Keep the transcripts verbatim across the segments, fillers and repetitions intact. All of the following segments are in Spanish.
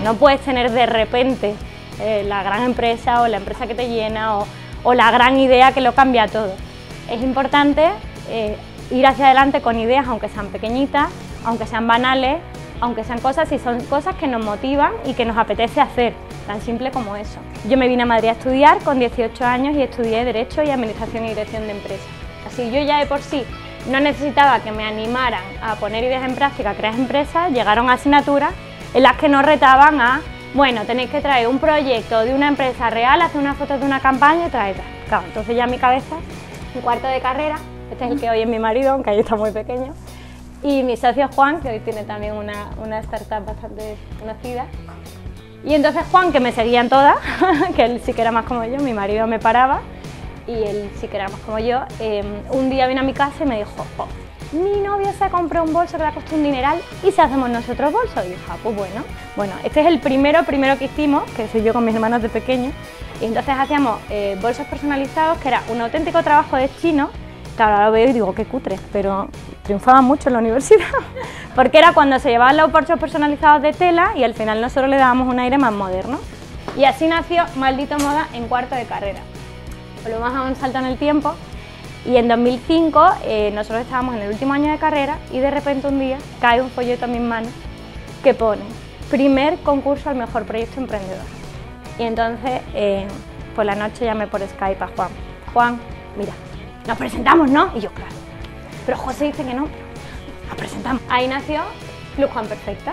No puedes tener de repente eh, la gran empresa o la empresa que te llena o, o la gran idea que lo cambia todo. Es importante eh, ir hacia adelante con ideas, aunque sean pequeñitas, aunque sean banales, aunque sean cosas, si son cosas que nos motivan y que nos apetece hacer, tan simple como eso. Yo me vine a Madrid a estudiar con dieciocho años y estudié Derecho y Administración y Dirección de Empresas. Así yo ya de por sí no necesitaba que me animaran a poner ideas en práctica, a crear empresas, llegaron asignaturas en las que nos retaban a, bueno, tenéis que traer un proyecto de una empresa real, hacer unas fotos de una campaña y traerla. Claro, entonces ya en mi cabeza, un cuarto de carrera, este es el que hoy es mi marido, aunque ahí está muy pequeño, y mi socio Juan, que hoy tiene también una, una startup bastante conocida. Y entonces Juan, que me seguía en todas, que él sí que era más como yo, mi marido me paraba y él sí que era más como yo, eh, un día vino a mi casa y me dijo, oh, mi novia se compró un bolso que le ha costado un dineral y si hacemos nosotros bolsos. Y dije, ah, pues bueno, bueno, este es el primero, primero que hicimos, que soy yo con mis hermanos de pequeño, y entonces hacíamos eh, bolsos personalizados, que era un auténtico trabajo de chino. Claro, ahora lo veo y digo, qué cutre, pero triunfaba mucho en la universidad, porque era cuando se llevaban los bolsos personalizados de tela y al final nosotros le dábamos un aire más moderno. Y así nació Maldito Moda en cuarto de carrera. Volvemos a un salto en el tiempo y en dos mil cinco eh, nosotros estábamos en el último año de carrera y de repente un día cae un folleto a mis manos que pone primer concurso al mejor proyecto emprendedor. Y entonces eh, por la noche llamé por Skype a Juan. Juan, mira, nos presentamos, ¿no? Y yo, claro. Pero José dice que no, pero nos presentamos. Ahí nació Club Juan Perfecta.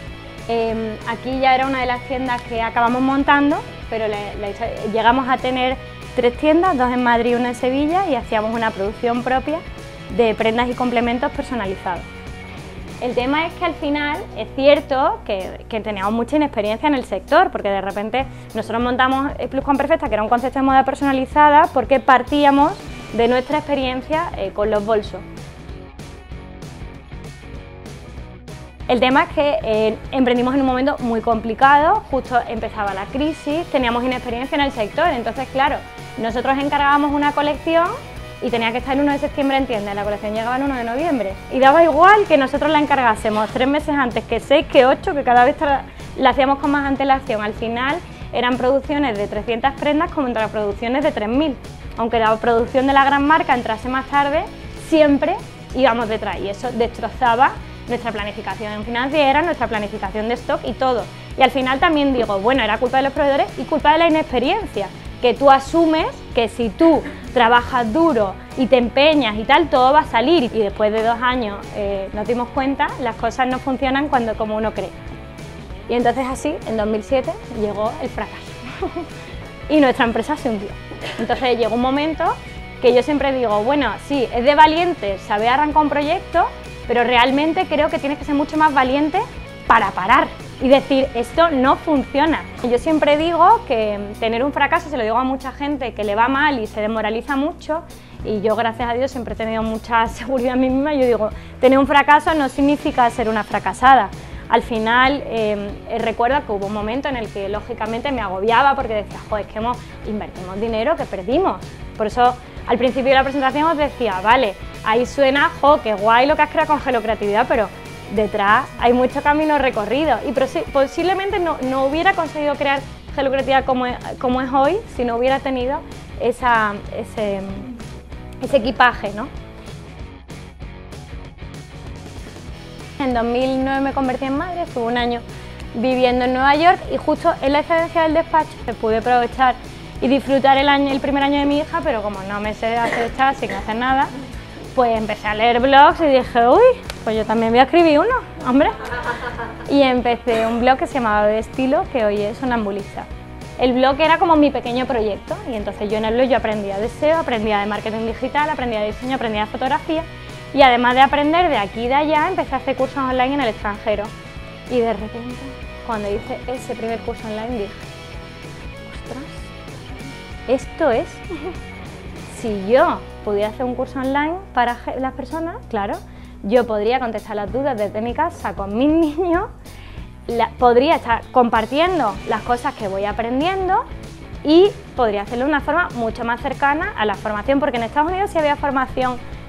Eh, aquí ya era una de las tiendas que acabamos montando, pero le, le, llegamos a tener tres tiendas, dos en Madrid y una en Sevilla, y hacíamos una producción propia de prendas y complementos personalizados. El tema es que al final es cierto que, que teníamos mucha inexperiencia en el sector, porque de repente nosotros montamos el Club Juan Perfecta, que era un concepto de moda personalizada, porque partíamos de nuestra experiencia eh, con los bolsos. El tema es que eh, emprendimos en un momento muy complicado, justo empezaba la crisis, teníamos inexperiencia en el sector, entonces claro, nosotros encargábamos una colección y tenía que estar el uno de septiembre en tienda, la colección llegaba el uno de noviembre y daba igual que nosotros la encargásemos tres meses antes, que seis, que ocho, que cada vez la hacíamos con más antelación. Al final eran producciones de trescientas prendas contra producciones de tres mil. Aunque la producción de la gran marca entrase más tarde, siempre íbamos detrás y eso destrozaba nuestra planificación financiera, nuestra planificación de stock y todo. Y al final también digo, bueno, era culpa de los proveedores y culpa de la inexperiencia, que tú asumes que si tú trabajas duro y te empeñas y tal, todo va a salir. Y después de dos años eh, nos dimos cuenta, las cosas no funcionan cuando como uno cree. Y entonces así, en dos mil siete, llegó el fracaso y nuestra empresa se hundió. Entonces llegó un momento que yo siempre digo, bueno, sí, es de valiente saber arrancar un proyecto, pero realmente creo que tienes que ser mucho más valiente para parar y decir, esto no funciona. Yo siempre digo que tener un fracaso, se lo digo a mucha gente que le va mal y se desmoraliza mucho, y yo gracias a Dios siempre he tenido mucha seguridad en mí misma, yo digo, tener un fracaso no significa ser una fracasada. Al final, eh, recuerdo que hubo un momento en el que lógicamente me agobiaba porque decía, joder, es que hemos, invertimos dinero que perdimos. Por eso al principio de la presentación os decía, vale, ahí suena, jo, qué guay lo que has creado con Hello Creatividad, pero detrás hay mucho camino recorrido y posiblemente no, no hubiera conseguido crear Hello Creatividad como es, como es hoy si no hubiera tenido esa, ese, ese equipaje, ¿no? En dos mil nueve me convertí en madre, estuve un año viviendo en Nueva York y justo en la excedencia del despacho pude aprovechar y disfrutar el, año, el primer año de mi hija, pero como no me sé hacer estar sin hacer nada, pues empecé a leer blogs y dije, uy, pues yo también voy a escribir uno, hombre. Y empecé un blog que se llamaba De Estilo, que hoy es Sonambulista. El blog era como mi pequeño proyecto y entonces yo en el blog yo aprendía de S E O, aprendía de marketing digital, aprendía de diseño, aprendía de fotografía y además de aprender de aquí y de allá empecé a hacer cursos online en el extranjero. Y de repente, cuando hice ese primer curso online dije, ostras, esto es, si yo pudiera hacer un curso online para las personas, claro, yo podría contestar las dudas desde mi casa con mis niños, la, podría estar compartiendo las cosas que voy aprendiendo y podría hacerlo de una forma mucho más cercana a la formación, porque en Estados Unidos sí había formación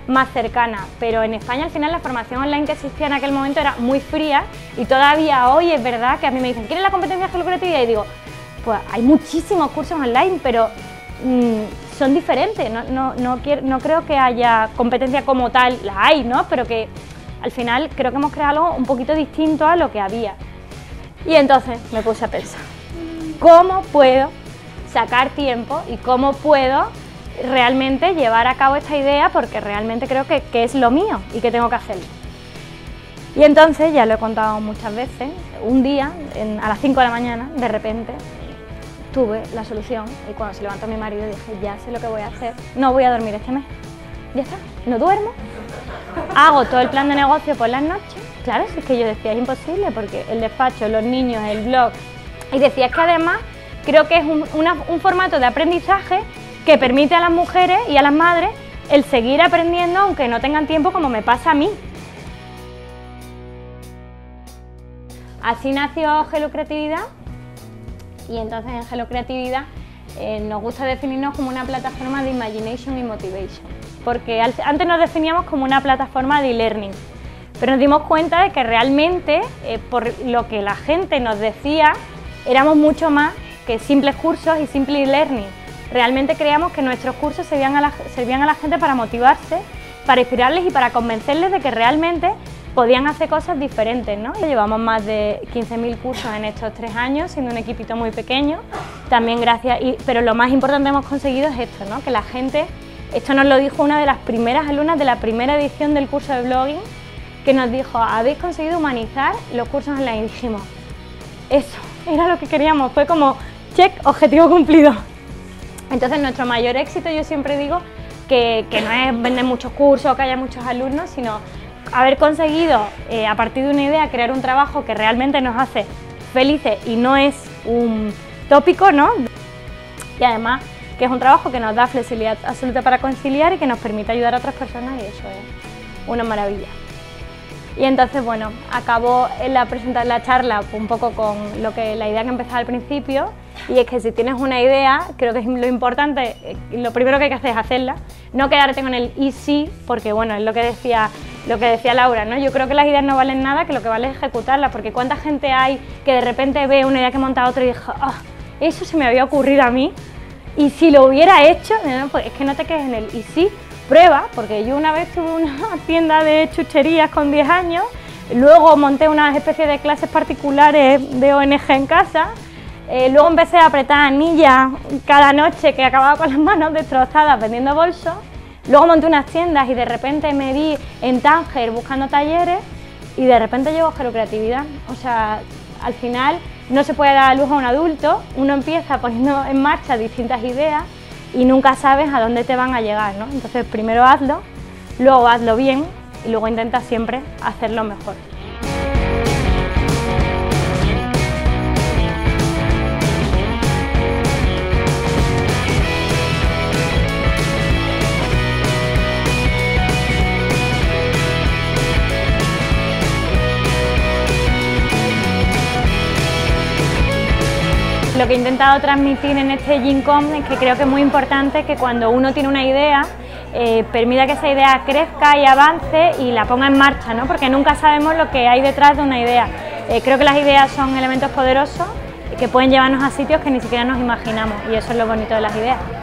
más cercana, pero en España al final la formación online que existía en aquel momento era muy fría y todavía hoy es verdad que a mí me dicen, ¿quieres la competencia de gelocreatividad? Y digo, pues hay muchísimos cursos online, pero mmm, son diferentes, no, no, no, quiero, no creo que haya competencia como tal, la hay, ¿no? Pero que al final creo que hemos creado algo un poquito distinto a lo que había. Y entonces me puse a pensar, ¿cómo puedo sacar tiempo y cómo puedo realmente llevar a cabo esta idea? Porque realmente creo que, que es lo mío y que tengo que hacerlo. Y entonces, ya lo he contado muchas veces, un día, en, a las cinco de la mañana, de repente, tuve la solución y cuando se levantó mi marido dije, ya sé lo que voy a hacer, no voy a dormir este mes, ya está, no duermo, hago todo el plan de negocio por las noches. Claro, si es que yo decía, es imposible porque el despacho, los niños, el blog, y decía, es que además creo que es un, una, un formato de aprendizaje que permite a las mujeres y a las madres el seguir aprendiendo aunque no tengan tiempo, como me pasa a mí. Así nació Gelocreatividad. Y entonces en Gelocreatividad eh, nos gusta definirnos como una plataforma de imagination y motivation, porque al, antes nos definíamos como una plataforma de e-learning, pero nos dimos cuenta de que realmente, eh, por lo que la gente nos decía, éramos mucho más que simples cursos y simple e-learning. Realmente creíamos que nuestros cursos servían a, la, servían a la gente para motivarse, para inspirarles y para convencerles de que realmente podían hacer cosas diferentes, ¿no? Llevamos más de quince mil cursos en estos tres años, siendo un equipito muy pequeño, también gracias, y, pero lo más importante que hemos conseguido es esto, ¿no? Que la gente, esto nos lo dijo una de las primeras alumnas de la primera edición del curso de blogging, que nos dijo, habéis conseguido humanizar los cursos online, y dijimos, eso, era lo que queríamos, fue como, check, objetivo cumplido. Entonces nuestro mayor éxito, yo siempre digo, que, que no es vender muchos cursos, que haya muchos alumnos, sino haber conseguido, eh, a partir de una idea, crear un trabajo que realmente nos hace felices y no es un tópico, ¿no? Y además que es un trabajo que nos da flexibilidad absoluta para conciliar y que nos permite ayudar a otras personas, y eso es una maravilla. Y entonces, bueno, acabó la, presentar la charla un poco con lo que, la idea que empezaba al principio, y es que si tienes una idea, creo que es lo importante, lo primero que hay que hacer es hacerla, no quedarte con el y sí, porque bueno, es lo que decía, lo que decía Laura, ¿no? Yo creo que las ideas no valen nada, que lo que vale es ejecutarlas, porque cuánta gente hay que de repente ve una idea que monta otra y dice, oh, eso se me había ocurrido a mí, y si lo hubiera hecho, no, pues es que no te quedes en el y sí, prueba, porque yo una vez tuve una tienda de chucherías con diez años, luego monté una especie de clases particulares de O N G en casa, eh, luego empecé a apretar anillas cada noche que acababa con las manos destrozadas vendiendo bolsos, luego monté unas tiendas y de repente me vi en Tánger buscando talleres y de repente llegó Gelocreatividad. O sea, al final no se puede dar a luz a un adulto, uno empieza poniendo en marcha distintas ideas y nunca sabes a dónde te van a llegar, ¿no? Entonces primero hazlo, luego hazlo bien y luego intenta siempre hacerlo mejor. Lo que he intentado transmitir en este Gincom es que creo que es muy importante que cuando uno tiene una idea, eh, permita que esa idea crezca y avance y la ponga en marcha, ¿no? Porque nunca sabemos lo que hay detrás de una idea. Eh, creo que las ideas son elementos poderosos que pueden llevarnos a sitios que ni siquiera nos imaginamos, y eso es lo bonito de las ideas.